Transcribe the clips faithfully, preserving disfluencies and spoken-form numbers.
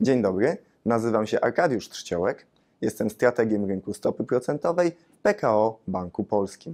Dzień dobry, nazywam się Arkadiusz Trzciołek, jestem strategiem rynku stopy procentowej w P K O Banku Polskim.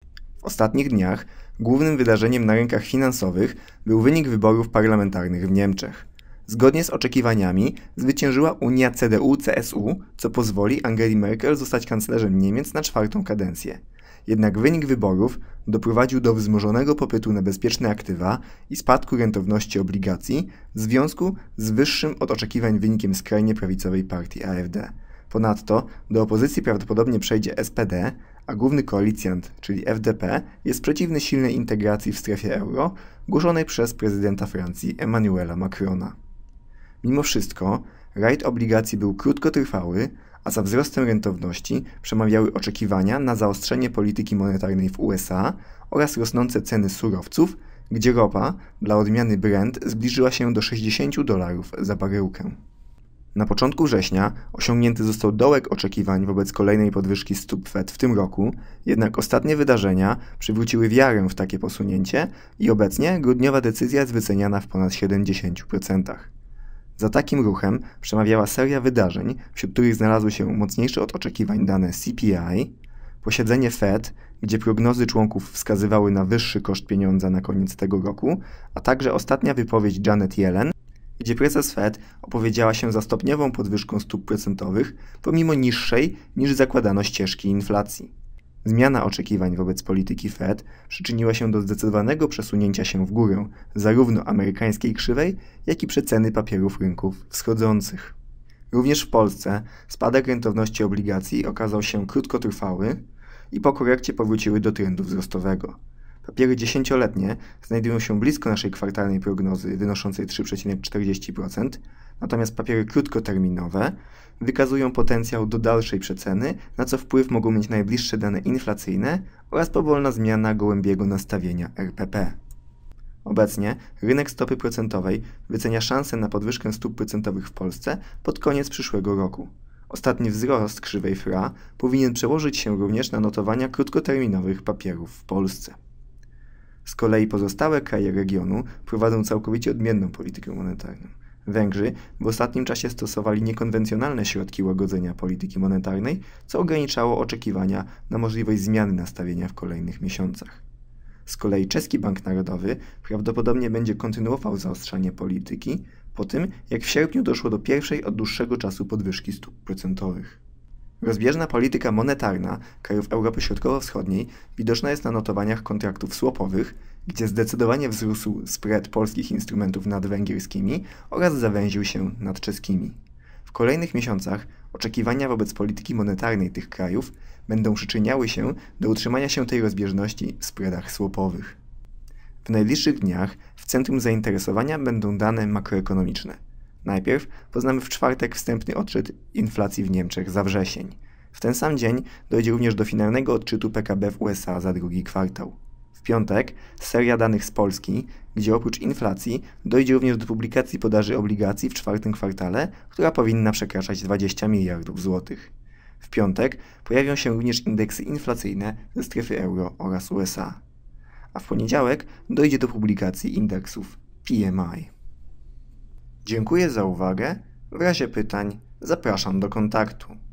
W ostatnich dniach głównym wydarzeniem na rynkach finansowych był wynik wyborów parlamentarnych w Niemczech. Zgodnie z oczekiwaniami zwyciężyła Unia C D U C S U, co pozwoli Angeli Merkel zostać kanclerzem Niemiec na czwartą kadencję. Jednak wynik wyborów doprowadził do wzmożonego popytu na bezpieczne aktywa i spadku rentowności obligacji w związku z wyższym od oczekiwań wynikiem skrajnie prawicowej partii A F D. Ponadto do opozycji prawdopodobnie przejdzie S P D, a główny koalicjant, czyli F D P, jest przeciwny silnej integracji w strefie euro, głoszonej przez prezydenta Francji Emmanuela Macrona. Mimo wszystko rajd obligacji był krótkotrwały, a za wzrostem rentowności przemawiały oczekiwania na zaostrzenie polityki monetarnej w U S A oraz rosnące ceny surowców, gdzie ropa, dla odmiany Brent, zbliżyła się do sześćdziesięciu dolarów za baryłkę. Na początku września osiągnięty został dołek oczekiwań wobec kolejnej podwyżki stóp Fed w tym roku, jednak ostatnie wydarzenia przywróciły wiarę w takie posunięcie i obecnie grudniowa decyzja jest wyceniana w ponad siedemdziesięciu procentach. Za takim ruchem przemawiała seria wydarzeń, wśród których znalazły się mocniejsze od oczekiwań dane C P I, posiedzenie Fed, gdzie prognozy członków wskazywały na wyższy koszt pieniądza na koniec tego roku, a także ostatnia wypowiedź Janet Yellen, gdzie prezes Fed opowiedziała się za stopniową podwyżką stóp procentowych, pomimo niższej niż zakładano ścieżki inflacji. Zmiana oczekiwań wobec polityki Fed przyczyniła się do zdecydowanego przesunięcia się w górę zarówno amerykańskiej krzywej, jak i przeceny papierów rynków wschodzących. Również w Polsce spadek rentowności obligacji okazał się krótkotrwały i po korekcie powróciły do trendu wzrostowego. Papiery dziesięcioletnie znajdują się blisko naszej kwartalnej prognozy wynoszącej trzy przecinek czterdzieści procent, natomiast papiery krótkoterminowe wykazują potencjał do dalszej przeceny, na co wpływ mogą mieć najbliższe dane inflacyjne oraz powolna zmiana gołębiego nastawienia R P P. Obecnie rynek stopy procentowej wycenia szansę na podwyżkę stóp procentowych w Polsce pod koniec przyszłego roku. Ostatni wzrost krzywej F R A powinien przełożyć się również na notowania krótkoterminowych papierów w Polsce. Z kolei pozostałe kraje regionu prowadzą całkowicie odmienną politykę monetarną. Węgrzy w ostatnim czasie stosowali niekonwencjonalne środki łagodzenia polityki monetarnej, co ograniczało oczekiwania na możliwość zmiany nastawienia w kolejnych miesiącach. Z kolei czeski Bank Narodowy prawdopodobnie będzie kontynuował zaostrzanie polityki po tym, jak w sierpniu doszło do pierwszej od dłuższego czasu podwyżki stóp procentowych. Rozbieżna polityka monetarna krajów Europy Środkowo-Wschodniej widoczna jest na notowaniach kontraktów swapowych, gdzie zdecydowanie wzrósł spread polskich instrumentów nad węgierskimi oraz zawęził się nad czeskimi. W kolejnych miesiącach oczekiwania wobec polityki monetarnej tych krajów będą przyczyniały się do utrzymania się tej rozbieżności w spreadach swapowych. W najbliższych dniach w centrum zainteresowania będą dane makroekonomiczne. Najpierw poznamy w czwartek wstępny odczyt inflacji w Niemczech za wrzesień. W ten sam dzień dojdzie również do finalnego odczytu P K B w U S A za drugi kwartał. W piątek seria danych z Polski, gdzie oprócz inflacji dojdzie również do publikacji podaży obligacji w czwartym kwartale, która powinna przekraczać dwadzieścia miliardów złotych. W piątek pojawią się również indeksy inflacyjne ze strefy euro oraz U S A. A w poniedziałek dojdzie do publikacji indeksów P M I. Dziękuję za uwagę. W razie pytań zapraszam do kontaktu.